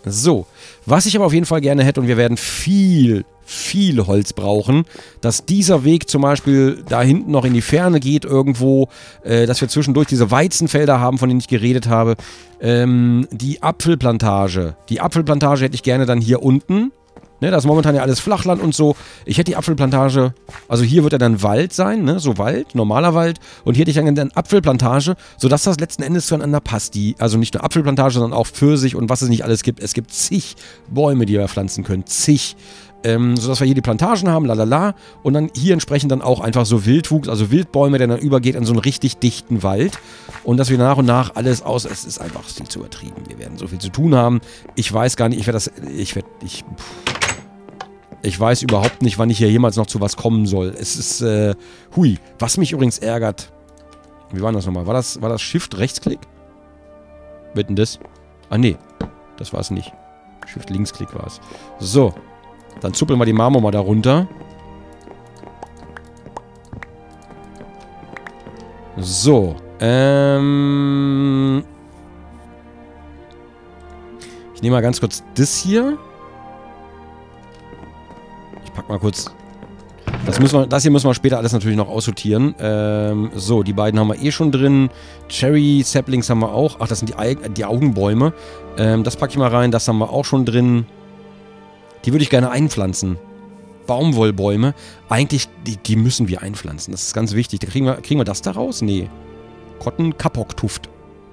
So, was ich aber auf jeden Fall gerne hätte, und wir werden viel Holz brauchen, dass dieser Weg zum Beispiel da hinten noch in die Ferne geht irgendwo, dass wir zwischendurch diese Weizenfelder haben, von denen ich geredet habe. Die Apfelplantage. Die Apfelplantage hätte ich gerne dann hier unten. Ne, das ist momentan ja alles Flachland und so. Ich hätte die Apfelplantage, also hier wird ja dann Wald sein, ne, so Wald, normaler Wald. Und hier hätte ich dann eine Apfelplantage, sodass das letzten Endes zueinander passt. Also nicht nur Apfelplantage, sondern auch Pfirsich und was es nicht alles gibt. Es gibt zig Bäume, die wir pflanzen können, zig. Sodass wir hier die Plantagen haben, lalala. Und dann hier entsprechend dann auch einfach so Wildwuchs, also Wildbäume, der dann übergeht in so einen richtig dichten Wald. Und dass wir nach und nach alles aus... Es ist einfach viel zu übertrieben. Wir werden so viel zu tun haben. Ich weiß gar nicht, ich weiß überhaupt nicht, wann ich hier jemals noch zu was kommen soll. Es ist, hui. Was mich übrigens ärgert... Wie war das nochmal? War das Shift-Rechtsklick? Wird denn das? Ah, nee. Das war es nicht. Shift-Linksklick war es. So. Dann zuppeln wir die Marmor mal da runter. So. Ich nehme mal ganz kurz das hier. Ich pack mal kurz... Das hier müssen wir später alles natürlich noch aussortieren. So, die beiden haben wir eh schon drin. Cherry Saplings haben wir auch. Ach, das sind die Augenbäume. Das packe ich mal rein. Das haben wir auch schon drin. Die würde ich gerne einpflanzen. Baumwollbäume. Eigentlich, die müssen wir einpflanzen. Das ist ganz wichtig. Da kriegen wir das da raus? Nee. Cotton-Kapok-Tuft.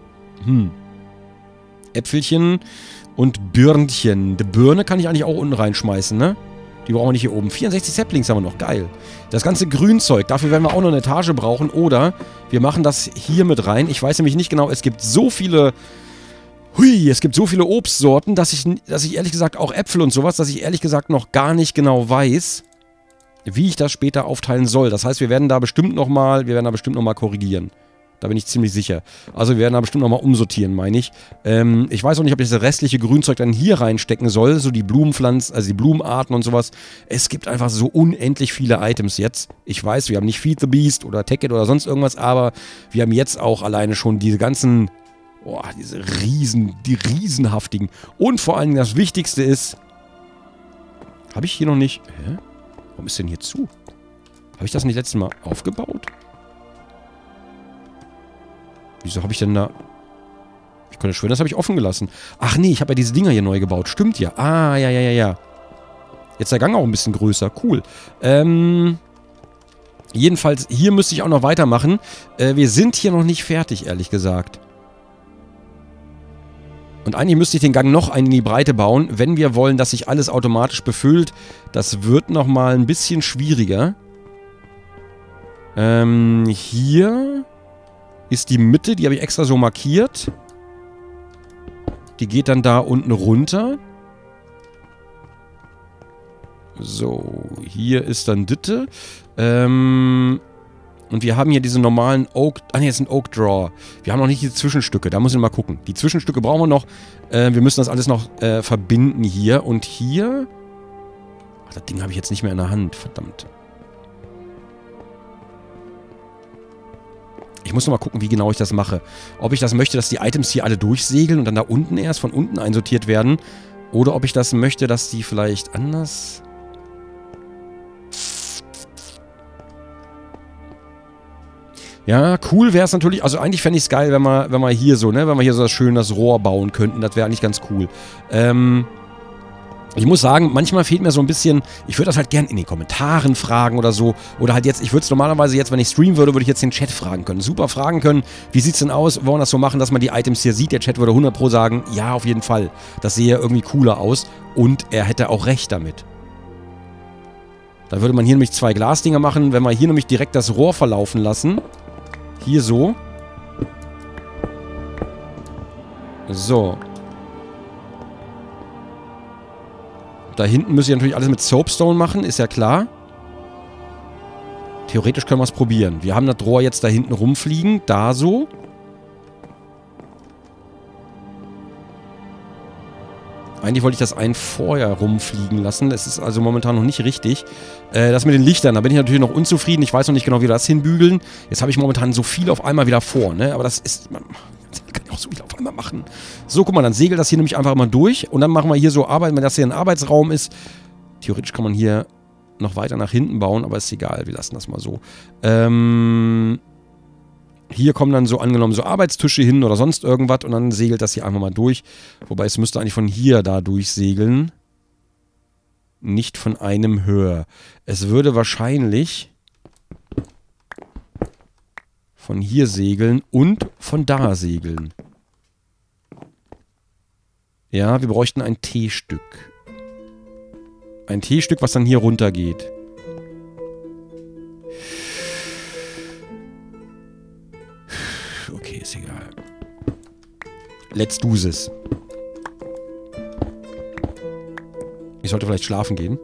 Äpfelchen und Birnchen. Die Birne kann ich eigentlich auch unten reinschmeißen, ne? Die brauchen wir nicht hier oben. 64 Saplings haben wir noch. Geil. Das ganze Grünzeug. Dafür werden wir auch noch eine Etage brauchen. Oder wir machen das hier mit rein. Ich weiß nämlich nicht genau. Es gibt so viele... es gibt so viele Obstsorten, dass ich ehrlich gesagt auch Äpfel und sowas, dass ich ehrlich gesagt noch gar nicht genau weiß, wie ich das später aufteilen soll. Das heißt, wir werden da bestimmt noch mal korrigieren. Da bin ich ziemlich sicher. Also wir werden da bestimmt nochmal umsortieren, meine ich. Ich weiß auch nicht, ob ich das restliche Grünzeug dann hier reinstecken soll. So die Blumenpflanzen, also die Blumenarten und sowas. Es gibt einfach so unendlich viele Items jetzt. Ich weiß, wir haben nicht Feed the Beast oder Take It oder sonst irgendwas, aber wir haben jetzt auch alleine schon diese ganzen... Boah, die riesenhaftigen. Und vor allem das Wichtigste ist... Habe ich hier noch nicht... Hä? Warum ist denn hier zu? Habe ich das nicht letztes Mal aufgebaut? Wieso habe ich denn da... Ich könnte schwören, das habe ich offen gelassen. Ach nee, ich habe ja diese Dinger hier neu gebaut. Stimmt ja. Ah, ja. Jetzt der Gang auch ein bisschen größer. Cool. Jedenfalls, hier müsste ich auch noch weitermachen. Wir sind hier noch nicht fertig, ehrlich gesagt. Und eigentlich müsste ich den Gang noch in die Breite bauen, wenn wir wollen, dass sich alles automatisch befüllt. Das wird nochmal ein bisschen schwieriger. Hier ist die Mitte, die habe ich extra so markiert. Die geht dann da unten runter. So, hier ist dann Ditte. Und wir haben hier diese normalen Oak... Ah ne, das ist ein Oak Draw. Wir haben noch nicht die Zwischenstücke. Da müssen wir mal gucken. Die Zwischenstücke brauchen wir noch. Wir müssen das alles noch verbinden hier. Und hier... Ach, das Ding habe ich jetzt nicht mehr in der Hand. Verdammt. Ich muss noch mal gucken, wie genau ich das mache. Ob ich das möchte, dass die Items hier alle durchsegeln und dann da unten erst von unten einsortiert werden. Oder ob ich das möchte, dass die vielleicht anders... Ja, cool wäre es natürlich, also eigentlich fände ich es geil, wenn wir hier so, ne, wenn wir hier so schön das Rohr bauen könnten, das wäre eigentlich ganz cool. Ich muss sagen, manchmal fehlt mir so ein bisschen, ich würde das halt gern in den Kommentaren fragen oder so, oder halt jetzt, ich würde es normalerweise jetzt, wenn ich streamen würde, würde ich jetzt den Chat fragen können, super fragen können, wie sieht's denn aus, wollen wir das so machen, dass man die Items hier sieht, der Chat würde 100% sagen, ja, auf jeden Fall, das sehe irgendwie cooler aus und er hätte auch recht damit. Da würde man hier nämlich 2 Glasdinger machen, wenn wir hier nämlich direkt das Rohr verlaufen lassen. Hier so. So. Da hinten müsste ich natürlich alles mit Soapstone machen, ist ja klar. Theoretisch können wir es probieren. Wir haben das Rohr jetzt da hinten rumfliegen, da so. Eigentlich wollte ich das vorher rumfliegen lassen. Das ist also momentan noch nicht richtig. Das mit den Lichtern, da bin ich natürlich noch unzufrieden. Ich weiß noch nicht genau, wie wir das hinbügeln. Jetzt habe ich momentan so viel auf einmal wieder vor, ne? Aber das ist... Man kann auch so viel auf einmal machen. So, guck mal, dann segelt das hier nämlich einfach mal durch. Und dann machen wir hier so Arbeit, wenn das hier ein Arbeitsraum ist. Theoretisch kann man hier noch weiter nach hinten bauen, aber ist egal, wir lassen das mal so. Hier kommen dann so angenommen so Arbeitstische hin oder sonst irgendwas und dann segelt das hier einfach mal durch. Wobei es müsste eigentlich von hier da durchsegeln. Nicht von einem höher. Es würde wahrscheinlich von hier segeln und von da segeln. Ja, wir bräuchten ein T-Stück. Ein T-Stück, was dann hier runter geht. Okay, ist egal. Let's do this. Ich sollte vielleicht schlafen gehen.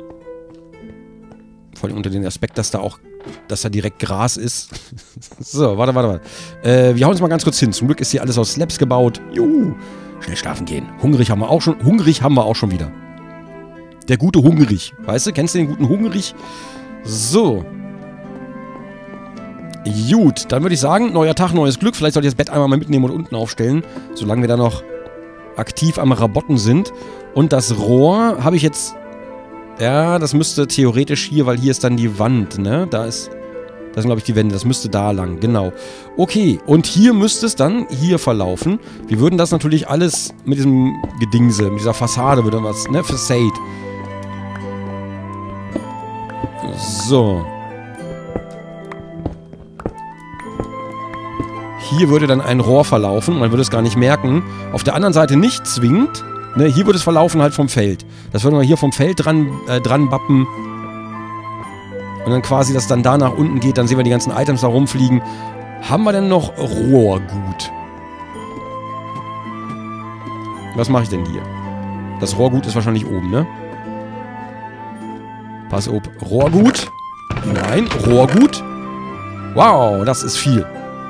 Vor allem unter dem Aspekt, dass da direkt Gras ist. So, warte. Wir hauen uns mal ganz kurz hin. Zum Glück ist hier alles aus Slabs gebaut. Juhu. Schnell schlafen gehen. Hungrig haben wir auch schon wieder. Der gute Hungrig. Weißt du, kennst du den guten Hungrig? So. Gut, dann würde ich sagen, neuer Tag, neues Glück. Vielleicht sollte ich das Bett einmal mal mitnehmen und unten aufstellen. Solange wir da noch aktiv am Rabotten sind. Und das Rohr habe ich jetzt... Ja, das müsste theoretisch hier, weil hier ist dann die Wand, ne? Das sind, glaube ich, die Wände. Das müsste da lang, genau. Okay, und hier müsste es dann hier verlaufen. Wir würden das natürlich alles mit diesem Gedingse, mit dieser Fassade, würde was, ne? Facade. So. Hier würde dann ein Rohr verlaufen. Man würde es gar nicht merken. Auf der anderen Seite nicht zwingend. Ne, hier würde es verlaufen halt vom Feld. Das würden wir hier vom Feld dran bappen. Und dann quasi, dass dann da nach unten geht. Dann sehen wir die ganzen Items da rumfliegen. Haben wir denn noch Rohrgut? Was mache ich denn hier? Das Rohrgut ist wahrscheinlich oben, ne? Pass auf. Rohrgut. Nein, Rohrgut. Wow, das ist viel.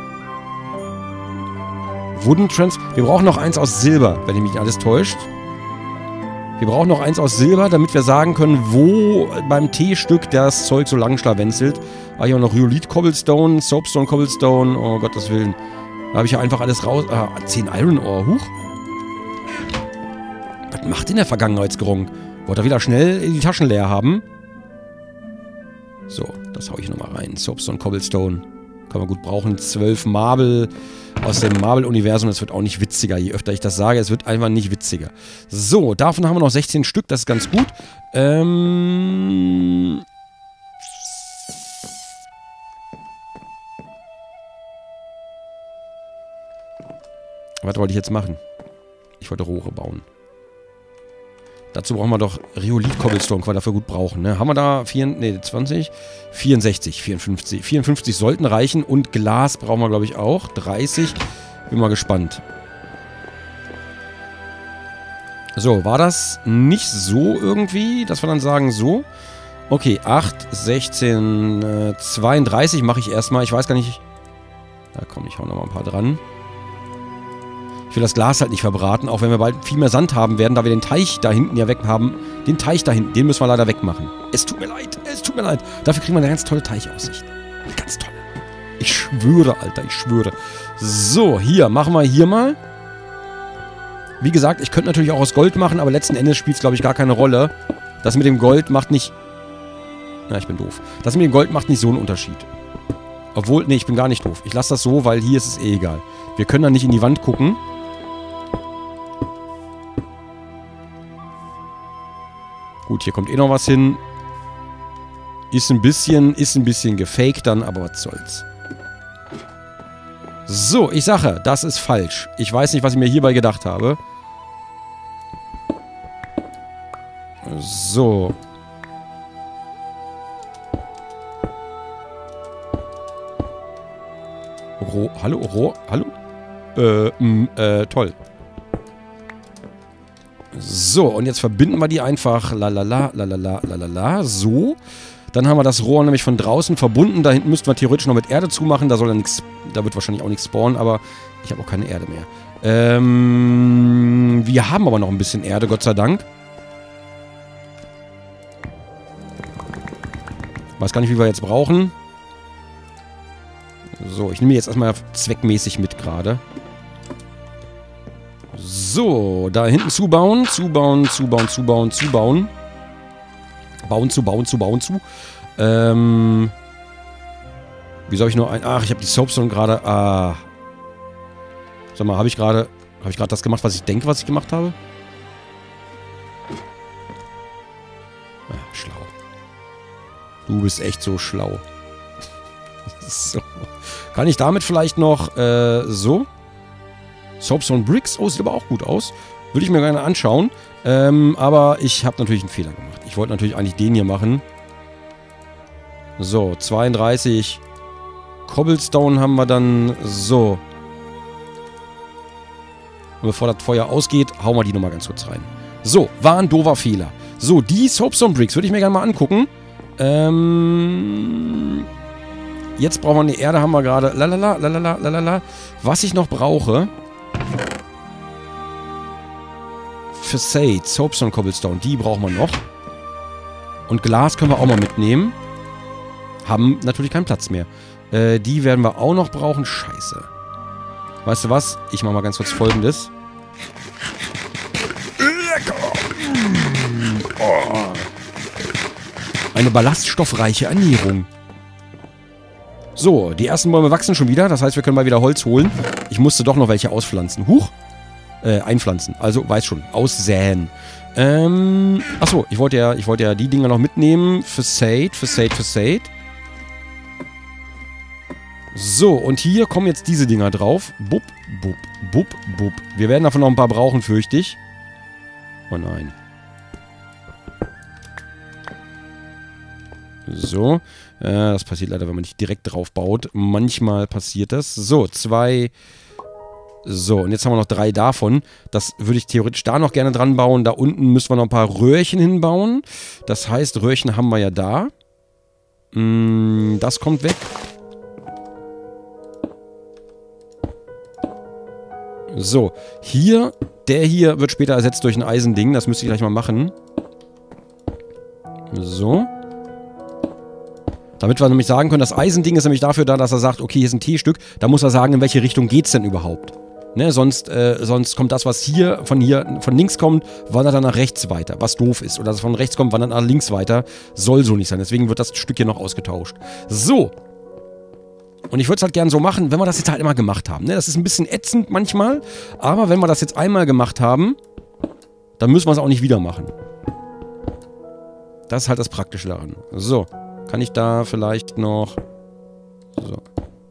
Wooden Trans... Wir brauchen noch eins aus Silber, wenn ich mich nicht alles täuscht. Wir brauchen noch eins aus Silber, damit wir sagen können, wo beim T-Stück das Zeug so lang schlawenzelt. Ah, hier auch noch Rhyolith Cobblestone, Soapstone Cobblestone, oh Gottes Willen. Da habe ich ja einfach alles raus... 10 Iron Ore, huch. Was macht denn der Vergangenheitsgerung? Wollte er wieder schnell die Taschen leer haben? So, das hau ich nochmal rein. Soapstone Cobblestone. Kann man gut brauchen. 12 Marble aus dem Marble-Universum. Das wird auch nicht witziger. Je öfter ich das sage, es wird einfach nicht witziger. So, davon haben wir noch 16 Stück. Das ist ganz gut. Was wollte ich jetzt machen? Ich wollte Rohre bauen. Dazu brauchen wir doch Rhyolith Cobblestone, können wir dafür gut brauchen, ne? Haben wir da 20? 64, 54. 54 sollten reichen und Glas brauchen wir, glaube ich, auch. 30. Bin mal gespannt. So, war das nicht so irgendwie, dass wir dann sagen, so? Okay, 8, 16, 32 mache ich erstmal. Ich weiß gar nicht... Da komm, ich hau nochmal ein paar dran. Ich will das Glas halt nicht verbraten, auch wenn wir bald viel mehr Sand haben werden, da wir den Teich da hinten ja weg haben. Den Teich da hinten, den müssen wir leider wegmachen. Es tut mir leid, es tut mir leid. Dafür kriegen wir eine ganz tolle Teichaussicht. Eine ganz tolle. Ich schwöre, Alter, ich schwöre. So, hier, machen wir hier mal. Wie gesagt, ich könnte natürlich auch aus Gold machen, aber letzten Endes spielt es, glaube ich, gar keine Rolle. Das mit dem Gold macht nicht... Na, ich bin doof. Das mit dem Gold macht nicht so einen Unterschied. Obwohl, nee, ich bin gar nicht doof. Ich lasse das so, weil hier ist es eh egal. Wir können dann nicht in die Wand gucken. Gut, hier kommt eh noch was hin. Ist ein bisschen gefaked dann, aber was soll's. So, ich sage, das ist falsch. Ich weiß nicht, was ich mir hierbei gedacht habe. So. Hallo? Toll. So, und jetzt verbinden wir die einfach. Lalala. So. Dann haben wir das Rohr nämlich von draußen verbunden. Da hinten müssten wir theoretisch noch mit Erde zumachen. Da soll dann nichts. Da wird wahrscheinlich auch nichts spawnen, aber ich habe auch keine Erde mehr. Wir haben aber noch ein bisschen Erde, Gott sei Dank. Weiß gar nicht, wie wir jetzt brauchen. So, ich nehme jetzt erstmal zweckmäßig mit gerade. So, da hinten zubauen. Zubauen. Wieso habe ich nur ein... Ach, ich habe die Soapstone gerade... Sag mal, habe ich gerade das gemacht, was ich denke, was ich gemacht habe? Ja, schlau. Du bist echt so schlau. So. Kann ich damit vielleicht noch, so? Soapstone Bricks? Oh, sieht aber auch gut aus. Würde ich mir gerne anschauen. Aber ich habe natürlich einen Fehler gemacht. Ich wollte natürlich eigentlich den hier machen. So, 32 Cobblestone haben wir dann. So. Und bevor das Feuer ausgeht, hauen wir die nochmal ganz kurz rein. So, war ein doofer Fehler. So, die Soapstone Bricks würde ich mir gerne mal angucken. Jetzt brauchen wir eine Erde, haben wir gerade. Lalala. Was ich noch brauche. Facade, Soapstone Cobblestone, die brauchen wir noch. Und Glas können wir auch mal mitnehmen. Haben natürlich keinen Platz mehr. Die werden wir auch noch brauchen. Scheiße. Weißt du was? Ich mache mal ganz kurz Folgendes. Lecker! Oh. Eine ballaststoffreiche Ernährung. So, die ersten Bäume wachsen schon wieder. Das heißt, wir können mal wieder Holz holen. Ich musste doch noch welche auspflanzen. Huch. Einpflanzen. Also, weiß schon. Aussäen. Achso, ich wollte ja die Dinger noch mitnehmen. Facade. So, und hier kommen jetzt diese Dinger drauf. Bup. Wir werden davon noch ein paar brauchen, fürchte ich. Oh nein. So. Das passiert leider, wenn man nicht direkt drauf baut. Manchmal passiert das. So, 2. So, und jetzt haben wir noch 3 davon. Das würde ich theoretisch da noch gerne dran bauen. Da unten müssen wir noch ein paar Röhrchen hinbauen. Das heißt, Röhrchen haben wir ja da. Das kommt weg. So, hier, der hier wird später ersetzt durch ein Eisending. Das müsste ich gleich mal machen. So. Damit wir nämlich sagen können, das Eisending ist nämlich dafür da, dass er sagt, okay, hier ist ein T-Stück. Da muss er sagen, in welche Richtung geht's denn überhaupt. Ne, sonst kommt das, was von links kommt, wandert dann nach rechts weiter. Was doof ist. Oder das von rechts kommt, wandert nach links weiter. Soll so nicht sein. Deswegen wird das Stück hier noch ausgetauscht. So. Und ich würde es halt gern so machen, wenn wir das jetzt halt immer gemacht haben. Ne? Das ist ein bisschen ätzend manchmal. Aber wenn wir das jetzt einmal gemacht haben, dann müssen wir es auch nicht wieder machen. Das ist halt das Praktische daran. So. Kann ich da vielleicht noch... So.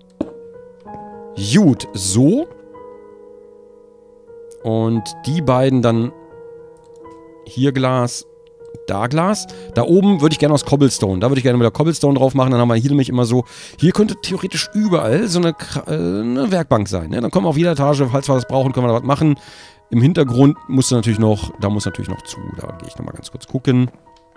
Gut. So. Und die beiden dann... Hier Glas... Da Glas. Da oben würde ich gerne aus Cobblestone. Da würde ich gerne wieder Cobblestone drauf machen. Dann haben wir hier nämlich immer so... Hier könnte theoretisch überall so eine Werkbank sein. Ne? Dann kommen wir auf jeder Etage, falls wir das brauchen, können wir da was machen. Im Hintergrund muss natürlich noch... Da muss natürlich noch zu. Da gehe ich nochmal ganz kurz gucken.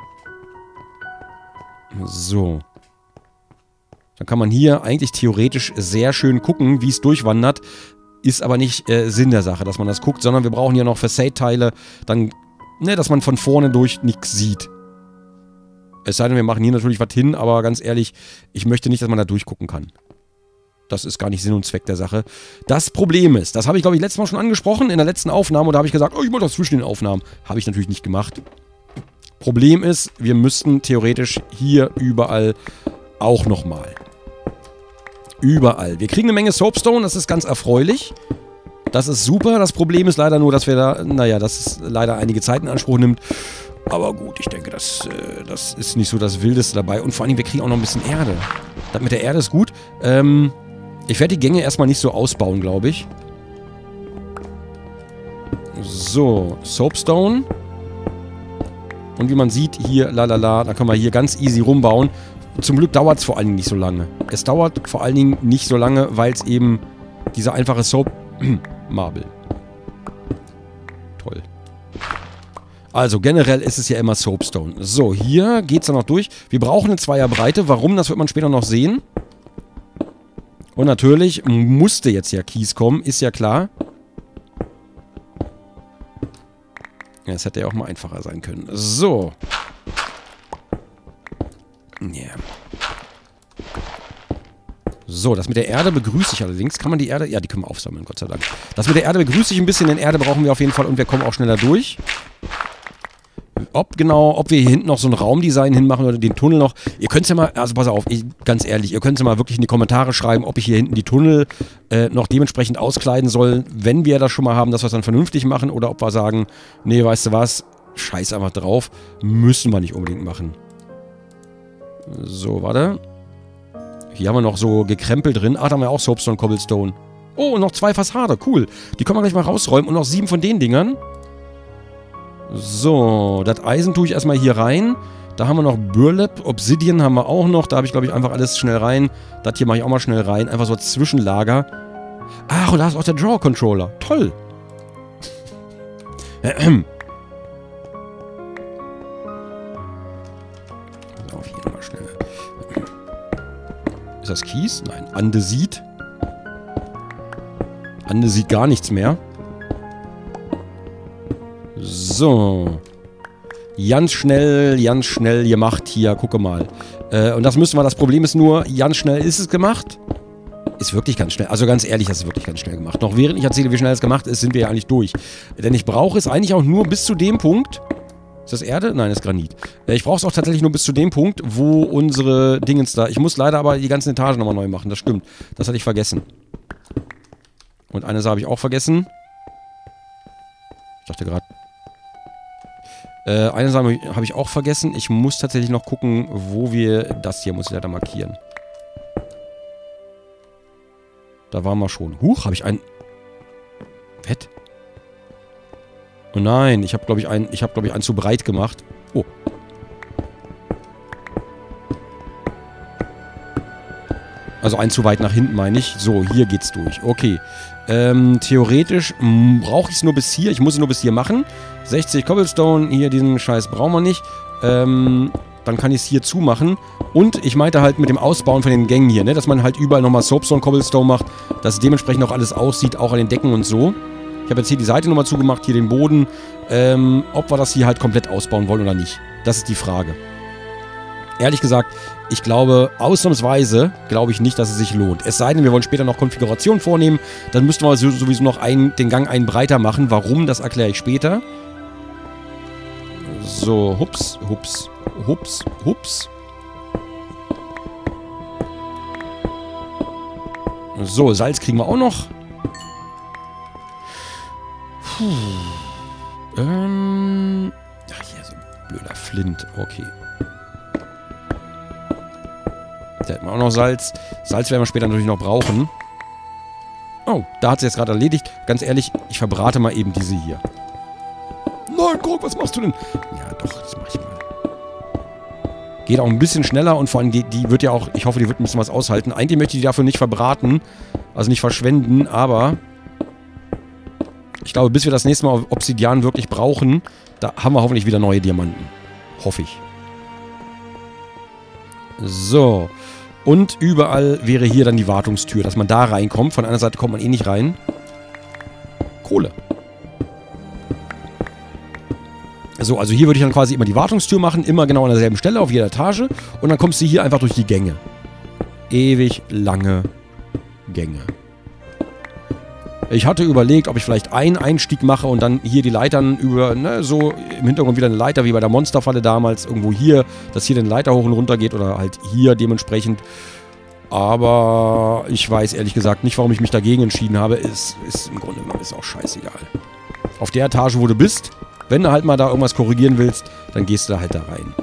So. Dann kann man hier eigentlich theoretisch sehr schön gucken, wie es durchwandert. Ist aber nicht Sinn der Sache, dass man das guckt, sondern wir brauchen hier noch Facade-Teile. Dann... Ne, dass man von vorne durch nichts sieht. Es sei denn, wir machen hier natürlich was hin, aber ganz ehrlich, ich möchte nicht, dass man da durchgucken kann. Das ist gar nicht Sinn und Zweck der Sache. Das Problem ist, das habe ich, glaube ich, letztes Mal schon angesprochen, in der letzten Aufnahme, und da habe ich gesagt, oh, ich mache das zwischen den Aufnahmen. Habe ich natürlich nicht gemacht. Problem ist, wir müssten theoretisch hier überall auch nochmal. Überall. Wir kriegen eine Menge Soapstone, das ist ganz erfreulich. Das ist super. Das Problem ist leider nur, dass wir da, naja, dass es leider einige Zeit in Anspruch nimmt. Aber gut, ich denke, das ist nicht so das Wildeste dabei. Und vor allem, wir kriegen auch noch ein bisschen Erde. Das mit der Erde ist gut. Ich werde die Gänge erstmal nicht so ausbauen, glaube ich. So, Soapstone. Und wie man sieht, hier, lalala, da können wir hier ganz easy rumbauen. Zum Glück dauert es vor allen Dingen nicht so lange. Es dauert vor allen Dingen nicht so lange, weil es eben diese einfache Marble. Toll. Also generell ist es ja immer Soapstone. So, hier geht es dann noch durch. Wir brauchen eine Zweierbreite. Warum, das wird man später noch sehen. Und natürlich musste jetzt ja Kies kommen, ist ja klar. Ja, das hätte ja auch mal einfacher sein können. So. Ja. So, das mit der Erde begrüße ich allerdings. Kann man die Erde... Ja, die können wir aufsammeln, Gott sei Dank. Das mit der Erde begrüße ich ein bisschen, denn Erde brauchen wir auf jeden Fall und wir kommen auch schneller durch. Ob wir hier hinten noch so ein Raumdesign hinmachen oder den Tunnel noch. Ihr könnt es ja mal, also pass auf, ganz ehrlich, ihr könnt es ja mal wirklich in die Kommentare schreiben, ob ich hier hinten die Tunnel noch dementsprechend auskleiden soll, wenn wir das schon mal haben, dass wir es dann vernünftig machen oder ob wir sagen, nee, weißt du was, scheiß einfach drauf, müssen wir nicht unbedingt machen. So, warte. Hier haben wir noch so gekrempelt drin. Ah, da haben wir auch Soapstone Cobblestone. Oh, und noch 2 Fassade. Cool. Die können wir gleich mal rausräumen. Und noch 7 von den Dingern. So, das Eisen tue ich erstmal hier rein. Da haben wir noch Burlap. Obsidian haben wir auch noch. Da habe ich, glaube ich, einfach alles schnell rein. Das hier mache ich auch mal schnell rein. Einfach so als Zwischenlager. Ach, und da ist auch der Draw-Controller. Toll. Auf hier nochmal schnell. Ist das Kies? Nein. Andesit. Andesit gar nichts mehr. So. Ganz schnell gemacht hier. Gucke mal. Und das müssen wir, das Problem ist nur, ganz schnell ist es gemacht. Ist wirklich ganz schnell. Also ganz ehrlich, das ist wirklich ganz schnell gemacht. Noch während ich erzähle, wie schnell es gemacht ist, sind wir ja eigentlich durch. Denn ich brauche es eigentlich auch nur bis zu dem Punkt. Ist das Erde? Nein, das ist Granit. Ich brauche es auch tatsächlich nur bis zu dem Punkt, wo unsere Dingens da... Ich muss leider aber die ganzen Etagen nochmal neu machen. Das stimmt. Das hatte ich vergessen. Und eine Sache habe ich auch vergessen. Ich dachte gerade... eine Sache habe ich auch vergessen. Ich muss tatsächlich noch gucken, wo wir... Das hier muss ich leider markieren. Da waren wir schon. Huch, habe ich ein... Fett. Oh nein, ich habe, glaube ich, einen zu breit gemacht. Oh. Also einen zu weit nach hinten, meine ich. So, hier geht's durch. Okay. Theoretisch brauche ich es nur bis hier. Ich muss es nur bis hier machen. 60 Cobblestone. Hier, diesen Scheiß brauchen wir nicht. Dann kann ich es hier zumachen. Und ich meinte halt mit dem Ausbauen von den Gängen hier, ne? Dass man halt überall nochmal Soapstone Cobblestone macht. Dass dementsprechend auch alles aussieht, auch an den Decken und so. Ich habe jetzt hier die Seite nochmal zugemacht, hier den Boden. Ob wir das hier halt komplett ausbauen wollen oder nicht. Das ist die Frage. Ehrlich gesagt, ich glaube, ausnahmsweise glaube ich nicht, dass es sich lohnt. Es sei denn, wir wollen später noch Konfiguration vornehmen. Dann müssten wir sowieso noch den Gang einen breiter machen. Warum, das erkläre ich später. So, hups, hups, hups, hups. So, Salz kriegen wir auch noch. Ach, hier so ein blöder Flint. Okay. Da hätten wir auch noch Salz. Salz werden wir später natürlich noch brauchen. Oh, da hat sie jetzt gerade erledigt. Ganz ehrlich, ich verbrate mal eben diese hier. Nein, guck, was machst du denn? Ja, doch, das mache ich mal. Geht auch ein bisschen schneller und vor allem die wird ja auch, ich hoffe, die wird ein bisschen was aushalten. Eigentlich möchte ich die dafür nicht verbraten, also nicht verschwenden, aber ich glaube, bis wir das nächste Mal Obsidian wirklich brauchen, da haben wir hoffentlich wieder neue Diamanten. Hoffe ich. So. Und überall wäre hier dann die Wartungstür, dass man da reinkommt. Von einer Seite kommt man eh nicht rein. Kohle. So, also hier würde ich dann quasi immer die Wartungstür machen, immer genau an derselben Stelle, auf jeder Etage. Und dann kommst du hier einfach durch die Gänge. Ewig lange Gänge. Ich hatte überlegt, ob ich vielleicht einen Einstieg mache und dann hier die Leitern über, ne, so im Hintergrund wieder eine Leiter wie bei der Monsterfalle damals. Irgendwo hier, dass hier den Leiter hoch und runter geht oder halt hier dementsprechend. Aber ich weiß ehrlich gesagt nicht, warum ich mich dagegen entschieden habe. Ist im Grunde genommen ist auch scheißegal. Auf der Etage, wo du bist, wenn du halt mal da irgendwas korrigieren willst, dann gehst du da halt da rein.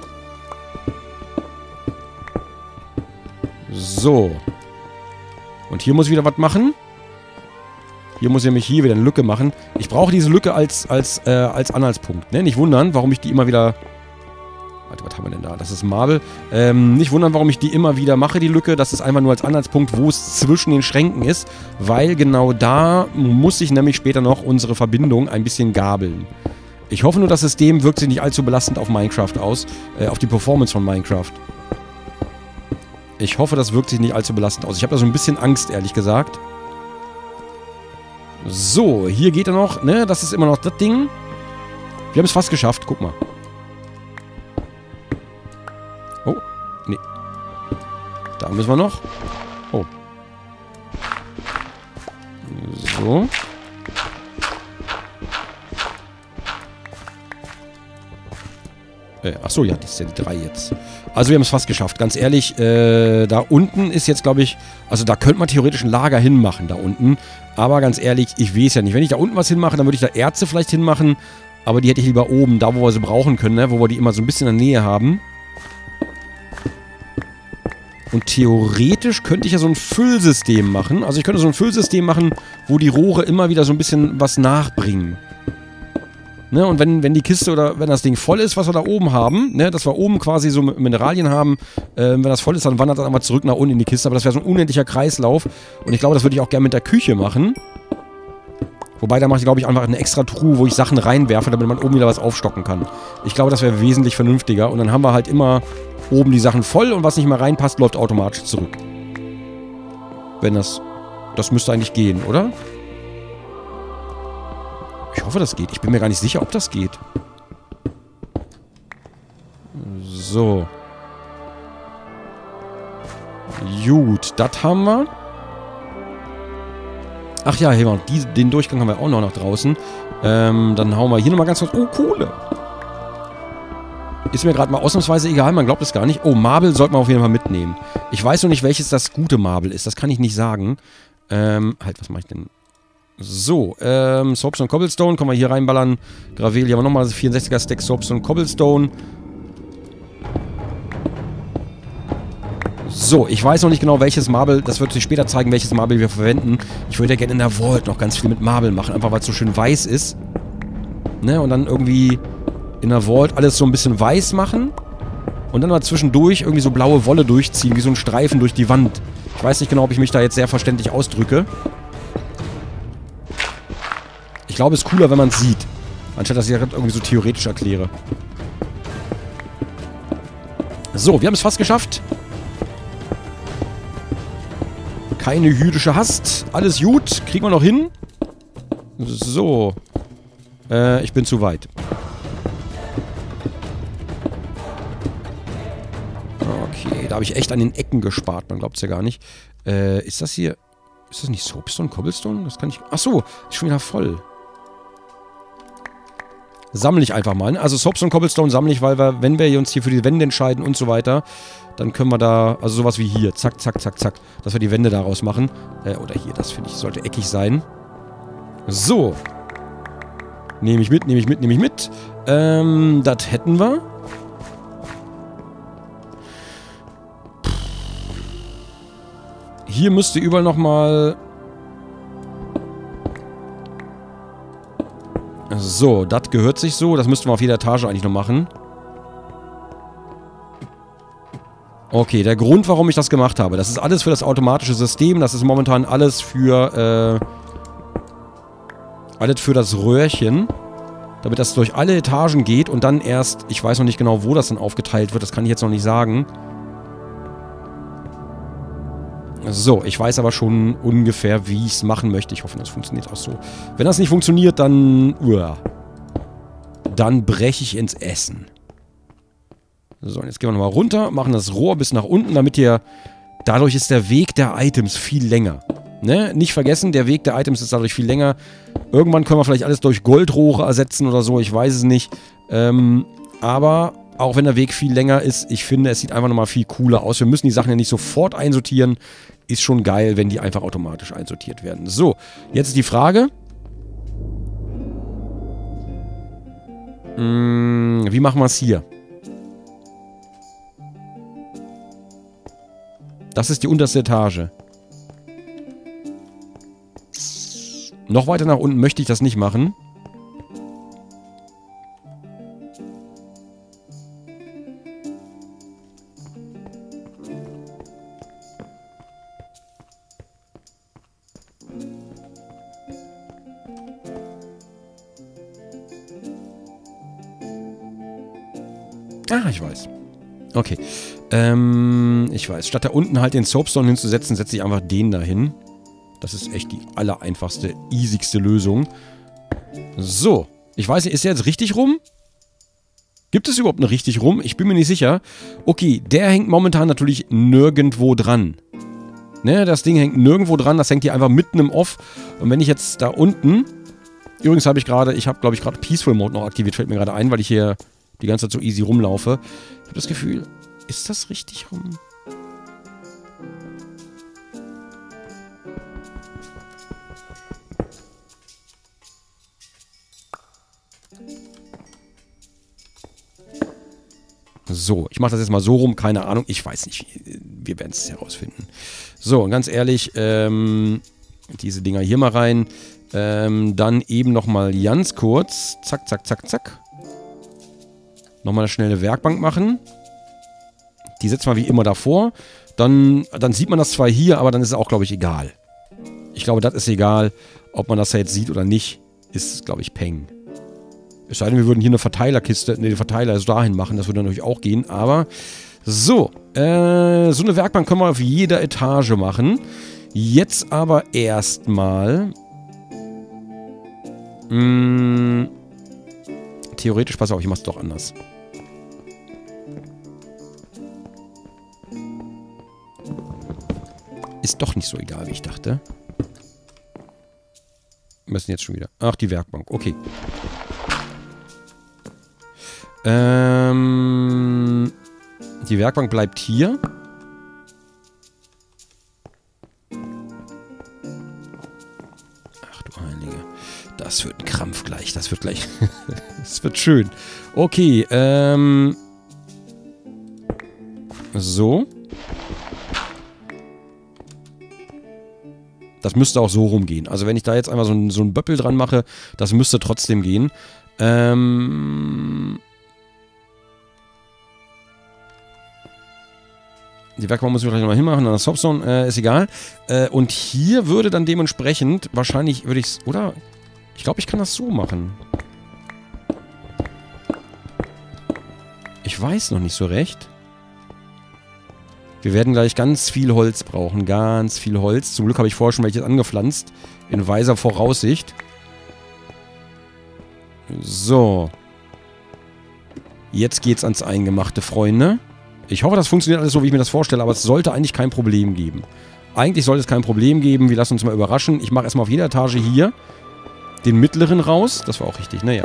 So. Und hier muss ich wieder was machen. Hier muss ich nämlich hier wieder eine Lücke machen. Ich brauche diese Lücke als Anhaltspunkt. Ne? Nicht wundern, warum ich die immer wieder... Warte, was haben wir denn da? Das ist Marble. Nicht wundern, warum ich die immer wieder mache, die Lücke. Das ist einfach nur als Anhaltspunkt, wo es zwischen den Schränken ist. Weil genau da muss ich nämlich später noch unsere Verbindung ein bisschen gabeln. Ich hoffe nur, das System wirkt sich nicht allzu belastend auf Minecraft aus. Auf die Performance von Minecraft. Ich hoffe, das wirkt sich nicht allzu belastend aus. Ich habe da so ein bisschen Angst, ehrlich gesagt. So, hier geht er noch, ne? Das ist immer noch das Ding. Wir haben es fast geschafft, guck mal. Oh, nee. Da müssen wir noch. Oh, So. Achso, ja, das ist ja die 3 jetzt. Also wir haben es fast geschafft. Ganz ehrlich, da unten ist jetzt, glaube ich... Also da könnte man theoretisch ein Lager hinmachen, da unten. Aber ganz ehrlich, ich weiß ja nicht. Wenn ich da unten was hinmache, dann würde ich da Erze vielleicht hinmachen. Aber die hätte ich lieber oben, da wo wir sie brauchen können, ne? Wo wir die immer so ein bisschen in der Nähe haben. Und theoretisch könnte ich ja so ein Füllsystem machen. Also ich könnte so ein Füllsystem machen, wo die Rohre immer wieder so ein bisschen was nachbringen. Ne, und wenn die Kiste oder wenn das Ding voll ist, was wir da oben haben, ne, dass wir oben quasi so Mineralien haben, wenn das voll ist, dann wandert das einmal zurück nach unten in die Kiste. Aber das wäre so ein unendlicher Kreislauf. Und ich glaube, das würde ich auch gerne mit der Küche machen. Wobei, da mache ich, glaube ich, einfach eine extra Truhe, wo ich Sachen reinwerfe, damit man oben wieder was aufstocken kann. Ich glaube, das wäre wesentlich vernünftiger. Und dann haben wir halt immer oben die Sachen voll und was nicht mehr reinpasst, läuft automatisch zurück. Wenn das... Das müsste eigentlich gehen, oder? Ich hoffe, das geht. Ich bin mir gar nicht sicher, ob das geht. So. Gut, das haben wir. Ach ja, hier, den Durchgang haben wir auch noch nach draußen. Dann hauen wir hier nochmal ganz kurz... Oh, Kohle. Ist mir gerade mal ausnahmsweise egal, man glaubt es gar nicht. Oh, Marble sollte man auf jeden Fall mitnehmen. Ich weiß noch nicht, welches das gute Marble ist. Das kann ich nicht sagen. Halt, was mache ich denn? So, Soapstone Cobblestone, können wir hier reinballern. Gravel, hier haben wir nochmal 64er Stack Soapstone Cobblestone. So, ich weiß noch nicht genau, welches Marble, das wird sich später zeigen, welches Marble wir verwenden. Ich würde ja gerne in der Vault noch ganz viel mit Marble machen, einfach weil es so schön weiß ist. Ne, und dann irgendwie in der Vault alles so ein bisschen weiß machen. Und dann mal zwischendurch irgendwie so blaue Wolle durchziehen, wie so ein Streifen durch die Wand. Ich weiß nicht genau, ob ich mich da jetzt sehr verständlich ausdrücke. Ich glaube, es ist cooler, wenn man es sieht. Anstatt, dass ich das irgendwie so theoretisch erkläre. So, wir haben es fast geschafft. Keine jüdische Hast. Alles gut. Kriegen wir noch hin. So. Ich bin zu weit. Okay, da habe ich echt an den Ecken gespart. Man glaubt es ja gar nicht. Ist das hier... Ist das nicht Soapstone, Cobblestone? Das kann ich... Achso, ist schon wieder voll. Sammle ich einfach mal. Also Soapstone, Cobblestone sammle ich, weil wir, wenn wir uns hier für die Wände entscheiden und so weiter, dann können wir da, also sowas wie hier, zack, zack, zack, zack, dass wir die Wände daraus machen. Oder hier, das finde ich, sollte eckig sein. So. Nehme ich mit, nehme ich mit, nehme ich mit. Das hätten wir. Hier müsste überall nochmal... So, das gehört sich so. Das müssten wir auf jeder Etage eigentlich noch machen. Okay, der Grund, warum ich das gemacht habe, das ist alles für das automatische System. Das ist momentan alles für das Röhrchen. Damit das durch alle Etagen geht und dann erst... Ich weiß noch nicht genau, wo das dann aufgeteilt wird. Das kann ich jetzt noch nicht sagen. So, ich weiß aber schon ungefähr, wie ich es machen möchte. Ich hoffe, das funktioniert auch so. Wenn das nicht funktioniert, dann... Dann breche ich ins Essen. So, und jetzt gehen wir nochmal runter, machen das Rohr bis nach unten, damit hier... Dadurch ist der Weg der Items viel länger. Ne? Nicht vergessen, der Weg der Items ist dadurch viel länger. Irgendwann können wir vielleicht alles durch Goldrohre ersetzen oder so, ich weiß es nicht. Aber... Auch wenn der Weg viel länger ist, ich finde, es sieht einfach nochmal viel cooler aus. Wir müssen die Sachen ja nicht sofort einsortieren. Ist schon geil, wenn die einfach automatisch einsortiert werden. So, jetzt ist die Frage. Wie machen wir es hier? Das ist die unterste Etage. Noch weiter nach unten möchte ich das nicht machen. Ah, ich weiß. Okay. Ich weiß. Statt da unten halt den Soapstone hinzusetzen, setze ich einfach den da hin. Das ist echt die allereinfachste, easigste Lösung. So. Ich weiß nicht, ist der jetzt richtig rum? Gibt es überhaupt eine richtig rum? Ich bin mir nicht sicher. Okay, der hängt momentan natürlich nirgendwo dran. Ne, das Ding hängt nirgendwo dran, das hängt hier einfach mitten im Off. Und wenn ich jetzt da unten... Übrigens habe ich glaube ich, gerade Peaceful Mode noch aktiviert, fällt mir gerade ein, weil ich hier die ganze Zeit so easy rumlaufe. Ich habe das Gefühl, ist das richtig rum? So, ich mache das jetzt mal so rum, keine Ahnung, ich weiß nicht, wir werden es herausfinden. So, und ganz ehrlich, diese Dinger hier mal rein, dann eben nochmal ganz kurz, zack, zack, zack, zack. Nochmal eine schnelle Werkbank machen. Die setzen wir wie immer davor. Dann sieht man das zwar hier, aber dann ist es auch, glaube ich, egal. Ich glaube, das ist egal, ob man das jetzt sieht oder nicht, ist, glaube ich, Peng. Es sei denn, wir würden hier eine Verteilerkiste, den Verteiler so dahin machen, das würde natürlich auch gehen, aber so, so eine Werkbank können wir auf jeder Etage machen. Jetzt aber erstmal, theoretisch, pass auf, ich mach's doch anders. Ist doch nicht so egal, wie ich dachte. Wir müssen jetzt schon wieder. Ach, die Werkbank, okay. Die Werkbank bleibt hier. Ach du Heilige. Das wird ein Krampf gleich. Das wird gleich... Das wird schön. Okay, so. Das müsste auch so rumgehen. Also wenn ich da jetzt einmal so ein Böppel dran mache, das müsste trotzdem gehen. Die Werkbank muss ich gleich nochmal hinmachen, an der Soapstone, ist egal. Und hier würde dann dementsprechend, wahrscheinlich würde ich es, oder? Ich glaube, ich kann das so machen. Ich weiß noch nicht so recht. Wir werden gleich ganz viel Holz brauchen, ganz viel Holz. Zum Glück habe ich vorher schon welches angepflanzt, in weiser Voraussicht. So. Jetzt geht's ans Eingemachte, Freunde. Ich hoffe, das funktioniert alles so, wie ich mir das vorstelle, aber es sollte eigentlich kein Problem geben. Eigentlich sollte es kein Problem geben. Wir lassen uns mal überraschen. Ich mache erstmal auf jeder Etage hier den mittleren raus. Das war auch richtig, naja.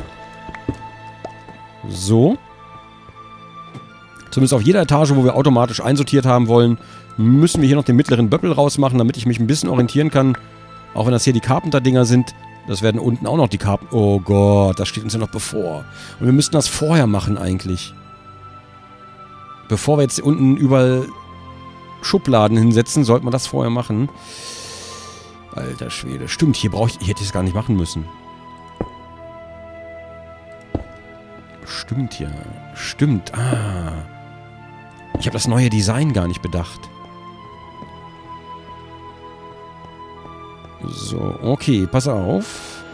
So. Zumindest auf jeder Etage, wo wir automatisch einsortiert haben wollen, müssen wir hier noch den mittleren Böppel rausmachen, damit ich mich ein bisschen orientieren kann. Auch wenn das hier die Carpenter-Dinger sind. Das werden unten auch noch die Carpenter... Oh Gott, das steht uns ja noch bevor. Und wir müssten das vorher machen eigentlich. Bevor wir jetzt unten überall Schubladen hinsetzen, sollte man das vorher machen. Alter Schwede. Stimmt, hier brauche ich hätte ich es gar nicht machen müssen. Stimmt ja. Stimmt. Ah. Ich habe das neue Design gar nicht bedacht. So, okay, pass auf.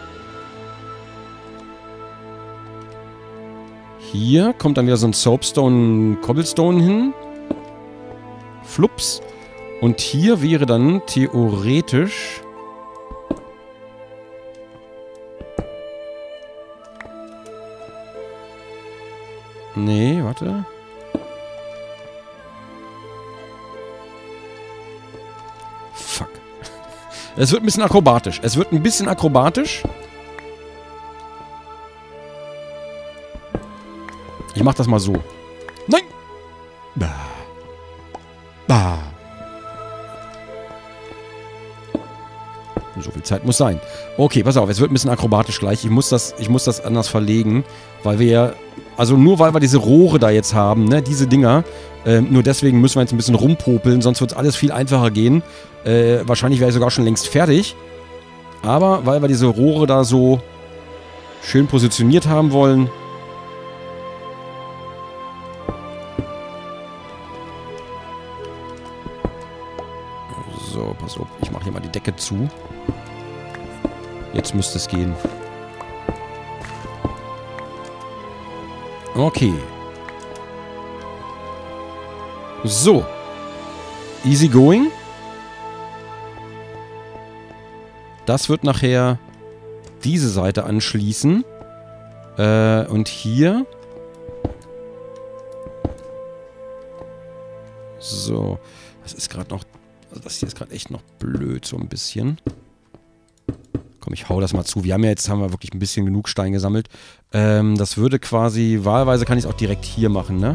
Hier kommt dann wieder so ein Soapstone Cobblestone hin. Flups. Und hier wäre dann theoretisch... Nee, warte. Fuck. Es wird ein bisschen akrobatisch. Es wird ein bisschen akrobatisch. Ich mach das mal so. Nein! Bah. Bah. So viel Zeit muss sein. Okay, pass auf, es wird ein bisschen akrobatisch gleich. Ich muss das anders verlegen, weil wir ja... Also nur weil wir diese Rohre da jetzt haben, ne, diese Dinger, nur deswegen müssen wir jetzt ein bisschen rumpopeln, sonst wird es alles viel einfacher gehen. Wahrscheinlich wäre ich sogar schon längst fertig. Aber weil wir diese Rohre da so schön positioniert haben wollen... So, pass auf, ich mache hier mal die Decke zu. Jetzt müsste es gehen. Okay. So. Easy going. Das wird nachher diese Seite anschließen. Und hier. So. Das ist gerade noch... Also das hier ist gerade echt noch blöd, so ein bisschen. Komm, ich hau das mal zu. Haben wir wirklich ein bisschen genug Stein gesammelt. Das würde quasi, wahlweise kann ich es auch direkt hier machen, ne?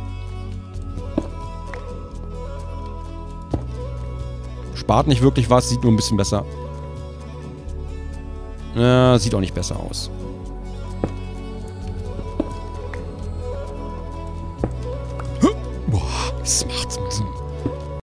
Spart nicht wirklich was, sieht nur ein bisschen besser. Sieht auch nicht besser aus. Boah, was macht's mit diesem